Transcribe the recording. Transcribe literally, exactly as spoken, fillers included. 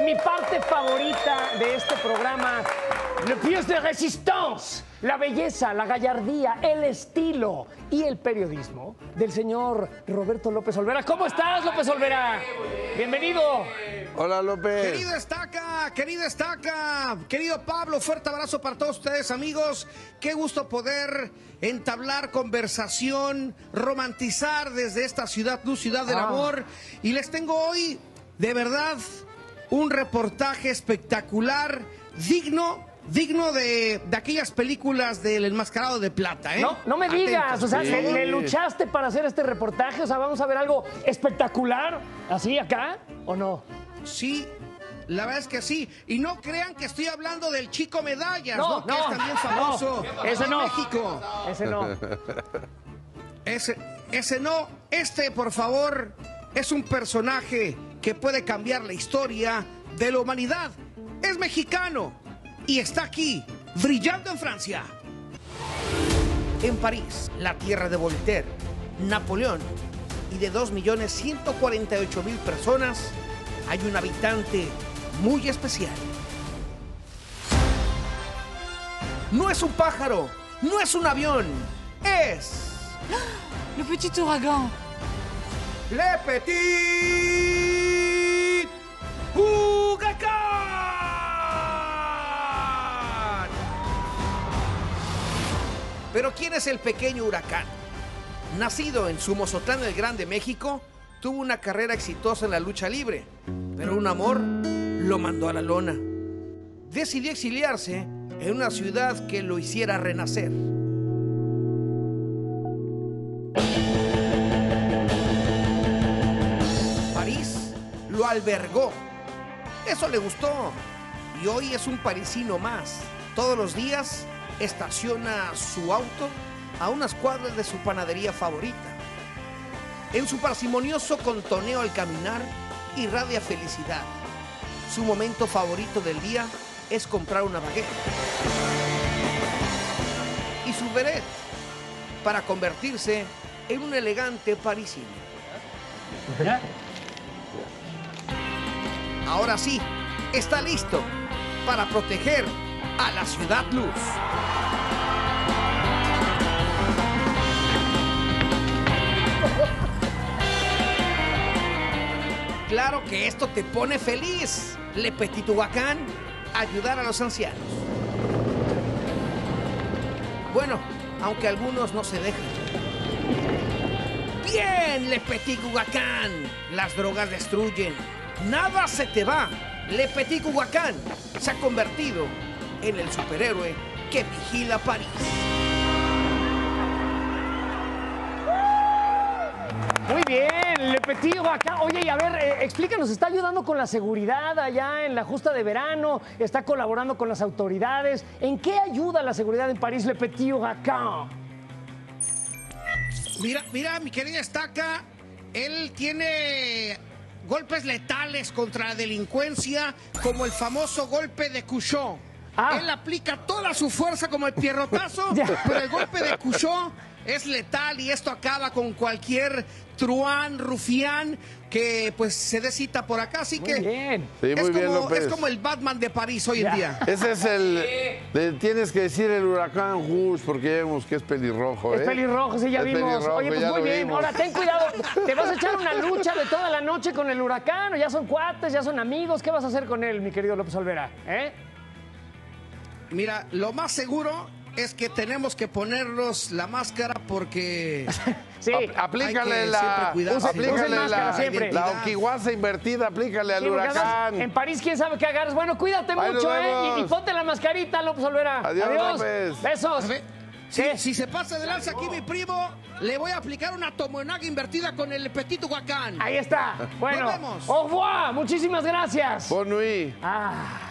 mi parte favorita de este programa, Le pièce de résistance, la belleza, la gallardía, el estilo y el periodismo del señor Roberto López Olvera. ¿Cómo estás, López Olvera? Bienvenido. Hola, López. Querido Estaca, querido Estaca, querido Pablo, fuerte abrazo para todos ustedes, amigos. Qué gusto poder entablar conversación, romantizar desde esta ciudad, luz, ciudad del Ah. amor. Y les tengo hoy, de verdad, un reportaje espectacular, digno, digno de, de aquellas películas del Enmascarado de Plata, ¿eh? No, no me digas, Atentos, o sea, por ¿le, favor. le luchaste para hacer este reportaje? O sea, ¿vamos a ver algo espectacular así acá o no? Sí, la verdad es que sí. Y no crean que estoy hablando del Chico Medallas, No, ¿no? Que no, es también famoso no, ese en no. México. Ese no. Ese, ese no. Este, por favor, es un personaje que puede cambiar la historia de la humanidad. Es mexicano y está aquí, brillando en Francia. En París, la tierra de Voltaire, Napoleón y de dos millones ciento cuarenta y ocho mil personas, hay un habitante muy especial. No es un pájaro, no es un avión, es Le petit ouragan. Le Petit Huracán. Pero ¿quién es el pequeño huracán? Nacido en Somozotlán, el Grande, México, tuvo una carrera exitosa en la lucha libre, pero un amor lo mandó a la lona. Decidió exiliarse en una ciudad que lo hiciera renacer. París lo albergó. Eso le gustó. Y hoy es un parisino más. Todos los días estaciona su auto a unas cuadras de su panadería favorita. En su parsimonioso contoneo al caminar, irradia felicidad. Su momento favorito del día es comprar una baguette y su vedette para convertirse en un elegante parisino. Ahora sí, está listo para proteger a la Ciudad Luz. Claro que esto te pone feliz, Le Petit Huracán, ayudar a los ancianos. Bueno, aunque algunos no se dejan. Bien, Le Petit Huracán, las drogas destruyen, nada se te va. Le Petit Huracán se ha convertido en el superhéroe que vigila París. Muy bien, Le Petit acá. Oye, y a ver, eh, explícanos, ¿está ayudando con la seguridad allá en la justa de verano? ¿Está colaborando con las autoridades? ¿En qué ayuda la seguridad en París, Le Petit Huracán? Mira, mira, mi querida Estaca, él tiene golpes letales contra la delincuencia, como el famoso golpe de Cuchot. Ah. Él aplica toda su fuerza como el pierrotazo, Ya. pero el golpe de Cuchot es letal y esto acaba con cualquier truán, rufián que pues se dé cita por acá. Así Muy que bien. Sí, es, muy bien, como, López. es como el Batman de París hoy Ya. en día. Ese es el... de- tienes que decir el huracán Rouge porque ya vemos que es pelirrojo, ¿eh? Es pelirrojo, sí, ya Es vimos. pelirrojo, Oye, pues ya muy lo bien. vimos. Ahora, ten cuidado. ¿Te vas a echar una lucha de toda la noche con el huracán? ¿O ya son cuates, ya son amigos? ¿Qué vas a hacer con él, mi querido López Olvera? ¿Eh? Mira, lo más seguro es que tenemos que ponernos la máscara porque... Sí. Ap- aplícale Hay que la... siempre cuidarse. Usen- Aplícale usen máscara la, siempre. la oquiguaza invertida, aplícale al Sí, porque además, huracán. en París, quién sabe qué agarres. Bueno, cuídate Ahí nos mucho, ¿eh? vemos. Y, y ponte la mascarita, López Olvera. Adiós, López. Besos. A ver, si, ¿Qué? si se pasa de lanza aquí mi primo, le voy a aplicar una tomonaga invertida con el Petit Huracán. Ahí está. Bueno, Nos vemos. au revoir. Muchísimas gracias. Bon nuit. Ah.